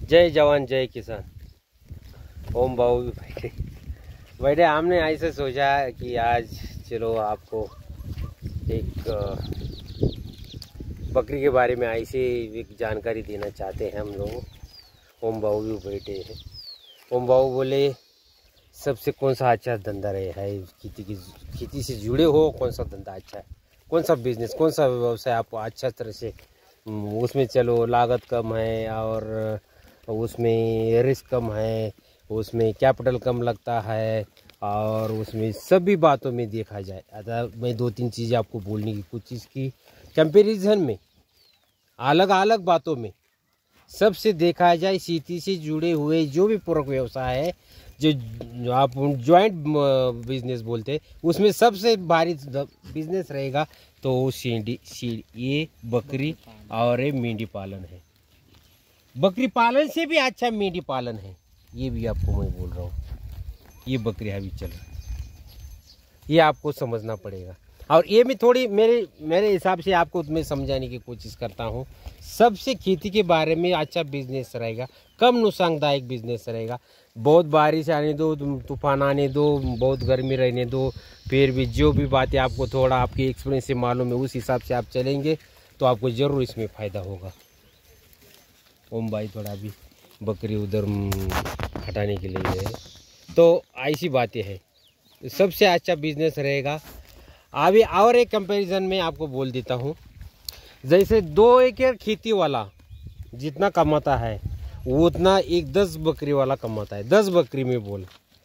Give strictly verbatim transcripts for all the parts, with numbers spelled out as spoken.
जय जवान जय किसान। ओम बाबू भी बैठे बैठे हमने ऐसे सोचा कि आज चलो आपको एक बकरी के बारे में ऐसे एक जानकारी देना चाहते हैं हम लोग। ओम बाबू भी बैठे हैं। ओम बाबू बोले सबसे कौन सा अच्छा धंधा रहे है, खेती की खेती से जुड़े हो कौन सा धंधा अच्छा है, कौन सा बिजनेस, कौन सा व्यवसाय आपको अच्छा तरह से उसमें चलो लागत कम है और उसमें रिस्क कम है, उसमें कैपिटल कम लगता है और उसमें सभी बातों में देखा जाए। अतः मैं दो तीन चीज़ें आपको बोलने की कोशिश की कंपैरिजन में, अलग अलग बातों में सबसे देखा जाए खेती से जुड़े हुए जो भी पूरक व्यवसाय है, जो आप जॉइंट बिजनेस बोलते हैं, उसमें सबसे भारी बिजनेस रहेगा तो वो सीढ़ी सी ये बकरी और ये मेंढी पालन है। बकरी पालन से भी अच्छा मेंढी पालन है, ये भी आपको मैं बोल रहा हूँ। ये बकरी अभी चल रहा है, ये आपको समझना पड़ेगा। और ये भी थोड़ी मेरे मेरे हिसाब से आपको मैं समझाने की कोशिश करता हूँ। सबसे खेती के बारे में अच्छा बिजनेस रहेगा, कम नुकसानदायक बिजनेस रहेगा। बहुत बारिश आने दो, तूफान आने दो, बहुत गर्मी रहने दो, फिर भी जो भी बातें आपको थोड़ा आपके एक्सपीरियंस से मालूम है उस हिसाब से आप चलेंगे तो आपको ज़रूर इसमें फ़ायदा होगा। ओम भाई थोड़ा भी बकरी उधर हटाने के लिए है, तो ऐसी बातें हैं। सबसे अच्छा बिजनेस रहेगा। अभी और एक कंपैरिजन में आपको बोल देता हूँ, जैसे दो एकड़ खेती वाला जितना कमाता है वो उतना एक दस बकरी वाला कमाता है। दस बकरी में बोल,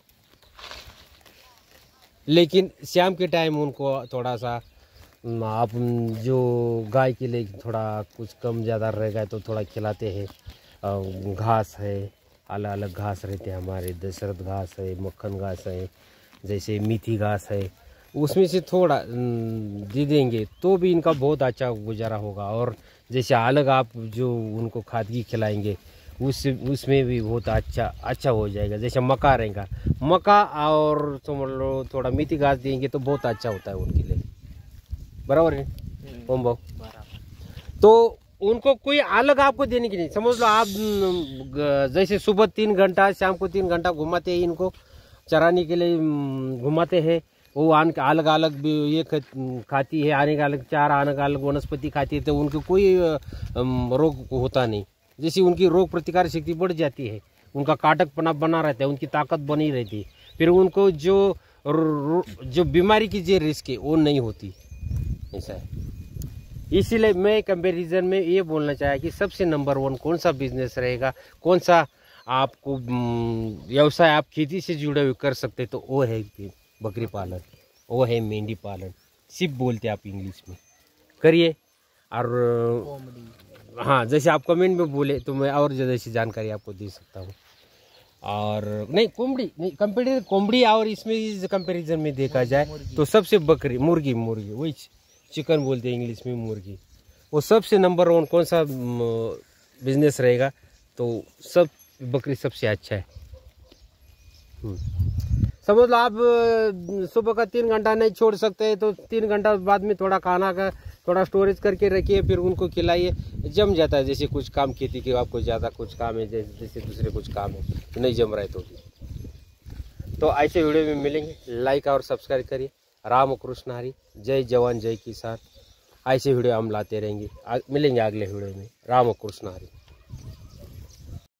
लेकिन शाम के टाइम उनको थोड़ा सा आप जो गाय के लिए थोड़ा कुछ कम ज़्यादा रहेगा तो थोड़ा खिलाते हैं। घास है, अलग अलग घास रहते हैं हमारे, दशरथ घास है, मक्खन घास है, जैसे मीठी घास है, उसमें से थोड़ा दे देंगे तो भी इनका बहुत अच्छा गुजारा होगा। और जैसे अलग आप जो उनको खादगी खिलाएंगे उस उसमें भी बहुत अच्छा अच्छा हो जाएगा। जैसे मक्का रहेगा, मक्का और समझ लो थोड़ा मीठी घास देंगे तो बहुत अच्छा होता है उनके लिए। बराबर है ओम भाव? तो उनको कोई अलग आपको देने की नहीं, समझ लो आप जैसे सुबह तीन घंटा शाम को तीन घंटा घुमाते हैं, इनको चराने के लिए घुमाते हैं, वो आन के अलग अलग ये खाती है, आने का अलग चारा, आने का अलग वनस्पति खाती है, तो उनको कोई रोग होता नहीं। जैसे उनकी रोग प्रतिकार शक्ति बढ़ जाती है, उनका काटकपना बना रहता है, उनकी ताकत बनी रहती है, फिर उनको जो जो बीमारी की जो रिस्क है वो नहीं होती। ऐसा है। इसीलिए मैं कंपैरिजन में ये बोलना चाहा कि सबसे नंबर वन कौन सा बिजनेस रहेगा, कौन सा आपको व्यवसाय आप खेती से जुड़े हुए कर सकते, तो वो है बकरी पालन, वो है मेंढी पालन। सिर्फ बोलते आप इंग्लिश में करिए। और हाँ, जैसे आप कमेंट में बोले तो मैं और ज़्यादा ऐसी जानकारी आपको दे सकता हूँ। और नहीं कोंबड़ी नहीं, कंपेरिजन कोंबड़ी और इसमें कंपैरिजन में देखा जाए तो सबसे बकरी मुर्गी मुर्गी वही चिकन बोलते हैं इंग्लिश में, मुर्गी, वो सबसे नंबर वन कौन सा बिजनेस रहेगा तो सब बकरी सबसे अच्छा है। समझ लो आप सुबह का तीन घंटा नहीं छोड़ सकते तो तीन घंटा बाद में थोड़ा खाना का थोड़ा स्टोरेज करके रखिए, फिर उनको खिलाइए, जम जाता है। जैसे कुछ काम खेती के आपको ज़्यादा कुछ काम है, जैसे जैसे दूसरे कुछ काम है तो नहीं जम रहा है तो भी। तो ऐसे वीडियो में मिलेंगे, लाइक और सब्सक्राइब करिए। राम कृष्ण हरी, जय जवान जय किसान। ऐसे वीडियो हम लाते रहेंगे, मिलेंगे अगले वीडियो में। राम कृष्ण हरी।